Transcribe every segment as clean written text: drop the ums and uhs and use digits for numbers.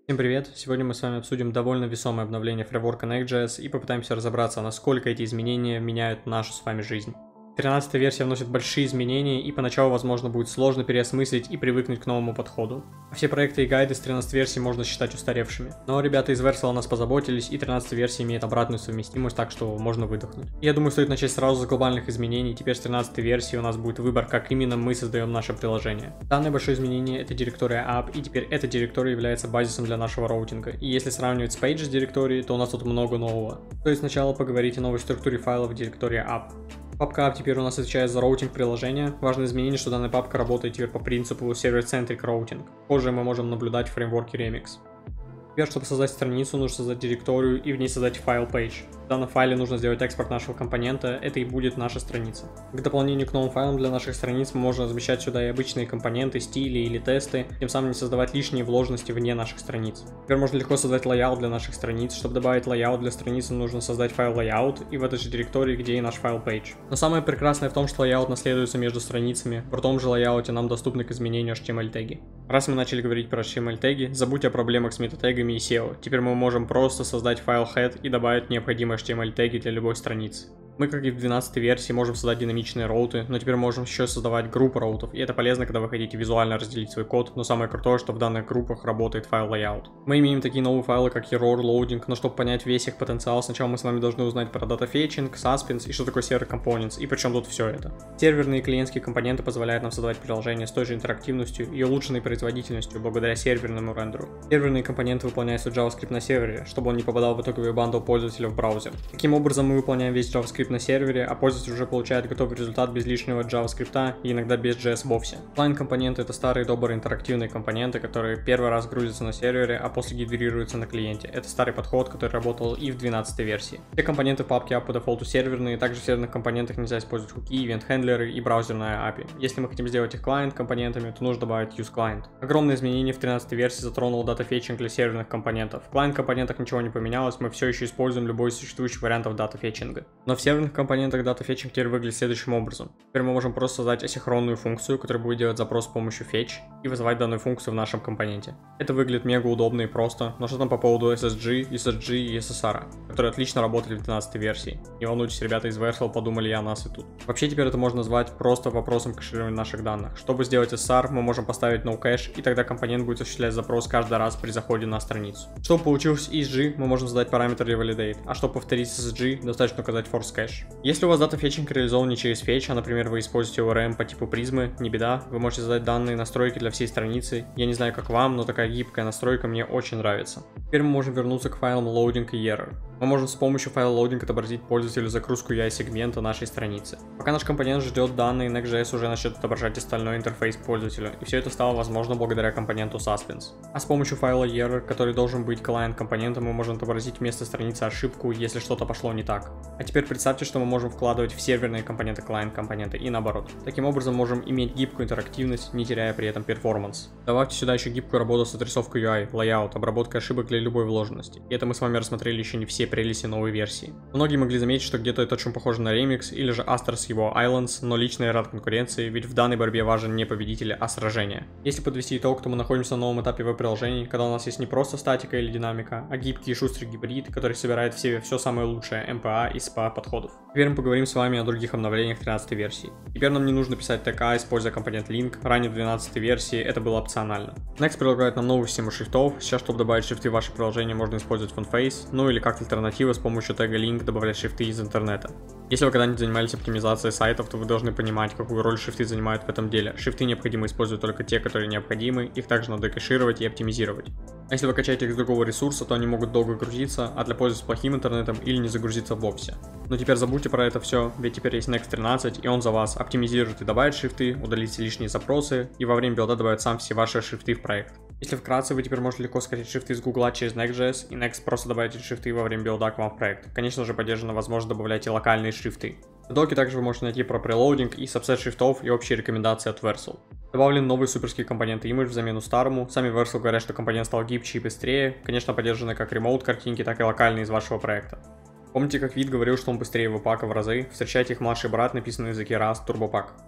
Всем привет! Сегодня мы с вами обсудим довольно весомое обновление фреймворка Next.js и попытаемся разобраться, насколько эти изменения меняют нашу с вами жизнь. 13-я версия вносит большие изменения, и поначалу, возможно, будет сложно переосмыслить и привыкнуть к новому подходу. Все проекты и гайды с 13 версии можно считать устаревшими. Но ребята из Vercel о нас позаботились, и 13-я версия имеет обратную совместимость, так что можно выдохнуть. Я думаю, стоит начать сразу с глобальных изменений. Теперь с 13-й версии у нас будет выбор, как именно мы создаем наше приложение. Данное большое изменение — это директория app, и теперь эта директория является базисом для нашего роутинга. И если сравнивать с Pages директорией, то у нас тут много нового. Стоит сначала поговорить о новой структуре файлов в директории app. Папка App теперь у нас отвечает за роутинг приложения. Важное изменение, что данная папка работает теперь по принципу Server-Centric Routing. Позже мы можем наблюдать в фреймворке Remix. Теперь, чтобы создать страницу, нужно создать директорию и в ней создать файл page. В данном файле нужно сделать экспорт нашего компонента, это и будет наша страница. К дополнению к новым файлам для наших страниц мы можем размещать сюда и обычные компоненты, стили или тесты, тем самым не создавать лишние вложенности вне наших страниц. Теперь можно легко создать layout для наших страниц. Чтобы добавить layout для страницы, нужно создать файл layout и в этой же директории, где и наш файл page. Но самое прекрасное в том, что layout наследуется между страницами, в том же layout нам доступны к изменению HTML теги. Раз мы начали говорить про HTML теги, забудьте о проблемах с метатегами и SEO. Теперь мы можем просто создать файл head и добавить необходимые HTML теги для любой страницы. Мы, как и в 12 версии, можем создать динамичные роуты, но теперь можем еще создавать группы роутов, и это полезно, когда вы хотите визуально разделить свой код, но самое крутое, что в данных группах работает файл layout. Мы имеем такие новые файлы, как error, loading, но чтобы понять весь их потенциал, сначала мы с вами должны узнать про data fetching, suspense и что такое server components, и причем тут все это. Серверные и клиентские компоненты позволяют нам создавать приложение с той же интерактивностью и улучшенной производительностью благодаря серверному рендеру. Серверные компоненты выполняются JavaScript на сервере, чтобы он не попадал в итоговый бандл пользователя в браузер. Таким образом, мы выполняем весь JavaScript на сервере, а пользователь уже получает готовый результат без лишнего JavaScript и иногда без JS вовсе. Клиент-компоненты — это старые добрые интерактивные компоненты, которые первый раз грузятся на сервере, а после генерируются на клиенте. Это старый подход, который работал и в 12 версии. Все компоненты в папке App по дефолту серверные, также в серверных компонентах нельзя использовать хуки, ивент-хендлеры и браузерная API. Если мы хотим сделать их клиент-компонентами, то нужно добавить useClient. Огромное изменение в 13 версии затронуло data fetching для серверных компонентов. В клиент-компонентах ничего не поменялось, мы все еще используем любой из существующих вариантов data fetching. Но в серверных компонентах data fetching теперь выглядит следующим образом. Теперь мы можем просто создать асинхронную функцию, которая будет делать запрос с помощью fetch и вызывать данную функцию в нашем компоненте. Это выглядит мега удобно и просто, но что там по поводу SSG, SSG и SSR, которые отлично работали в 12 версии. Не волнуйтесь, ребята из Vercel подумали и о нас и тут. Вообще теперь это можно назвать просто вопросом кэширования наших данных. Чтобы сделать SSR, мы можем поставить nocache, и тогда компонент будет осуществлять запрос каждый раз при заходе на страницу. Чтобы получился ESG, мы можем задать параметр revalidate, а чтобы повторить SSG, достаточно указать force cache. Если у вас data fetching реализован не через fetch, а, например, вы используете ORM по типу призмы, не беда, вы можете задать данные настройки для всей страницы. Я не знаю, как вам, но такая гибкая настройка мне очень нравится. Теперь мы можем вернуться к файлам loading и error. Мы можем с помощью файла loading отобразить пользователю загрузку UI-сегмента нашей страницы. Пока наш компонент ждет данные, Next.js уже начнет отображать остальной интерфейс к пользователю, и все это стало возможно благодаря компоненту Suspense. А с помощью файла error, который должен быть клиент-компонентом, мы можем отобразить вместо страницы ошибку, если что-то пошло не так. А теперь представьте, что мы можем вкладывать в серверные компоненты клиент-компоненты и наоборот. Таким образом можем иметь гибкую интерактивность, не теряя при этом перформанс. Добавьте сюда еще гибкую работу с отрисовкой UI, layout, обработкой ошибок для любой вложенности. И это мы с вами рассмотрели еще не все прелести новой версии. Многие могли заметить, что где-то это очень похоже на Remix или же Astor с его Islands, но лично я рад конкуренции, ведь в данной борьбе важен не победитель, а сражение. Если подвести итог, то мы находимся на новом этапе веб-приложений, когда у нас есть не просто статика или динамика, а гибкий и шустрый гибрид, который собирает в себе все самое лучшее MPA и SPA подходов. Теперь мы поговорим с вами о других обновлениях 13 версии. Теперь нам не нужно писать ТК, используя компонент link, ранее в 12 версии это было опционально. Next предлагает нам новую систему шрифтов. Сейчас, чтобы добавить шрифты в ваше приложение, можно использовать FontFace, ну или как альтернатива с помощью тега link добавлять шрифты из интернета. Если вы когда-нибудь занимались оптимизацией сайтов, то вы должны понимать, какую роль шрифты занимают в этом деле. Шрифты необходимо использовать только те, которые необходимы, их также надо кэшировать и оптимизировать. А если вы качаете их с другого ресурса, то они могут долго грузиться, а для пользователя с плохим интернетом или не загрузиться вовсе. Но теперь забудьте про это все, ведь теперь есть Next 13, и он за вас оптимизирует и добавит шрифты, удалит все лишние запросы, и во время билда добавит сам все ваши шрифты в проект. Если вкратце, вы теперь можете легко скачать шрифты из Google через Next.js, и Next просто добавит эти шрифты во время билда к вам в проект. Конечно же, поддержана возможность добавлять и локальные шрифты. В доке также вы можете найти про прелоудинг и сабсет шрифтов и общие рекомендации от Vercel. Добавлены новые суперские компоненты Image в замену старому. Сами Vercel говорят, что компонент стал гибче и быстрее. Конечно, поддержаны как ремоут картинки, так и локальные из вашего проекта. Помните, как Вид говорил, что он быстрее веб-пака в разы? Встречайте их младший брат, написанный на языке Rust, TurboPack.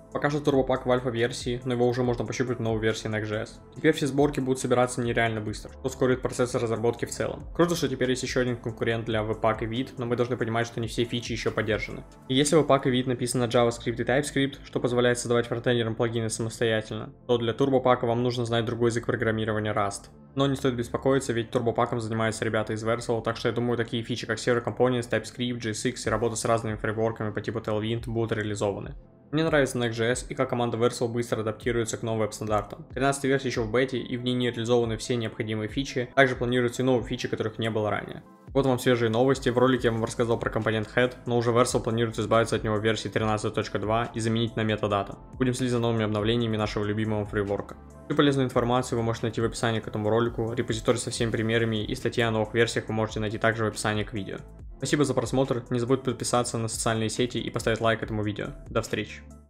Пока что турбопак в альфа-версии, но его уже можно пощупать в новой версии Next.js. Теперь все сборки будут собираться нереально быстро, что ускорит процесс разработки в целом. Круто, что теперь есть еще один конкурент для Webpack и Vite, но мы должны понимать, что не все фичи еще поддержаны. И если Webpack и Vite написано на JavaScript и TypeScript, что позволяет создавать фронтендерам плагины самостоятельно, то для турбопака вам нужно знать другой язык программирования Rust. Но не стоит беспокоиться, ведь турбопаком занимаются ребята из Vercel, так что я думаю, такие фичи, как Server Components, TypeScript, JSX и работа с разными фреймворками по типу Tailwind будут реализованы. Мне нравится Next.js и как команда Vercel быстро адаптируется к новым веб-стандартам. 13-я версия еще в бете, и в ней не реализованы все необходимые фичи, также планируются и новые фичи, которых не было ранее. Вот вам свежие новости, в ролике я вам рассказал про компонент Head, но уже Vercel планирует избавиться от него в версии 13.2 и заменить на Metadata. Будем следить за новыми обновлениями нашего любимого фреймворка. Всю полезную информацию вы можете найти в описании к этому ролику, репозиторий со всеми примерами и статьи о новых версиях вы можете найти также в описании к видео. Спасибо за просмотр, не забудь подписаться на социальные сети и поставить лайк этому видео. До встречи!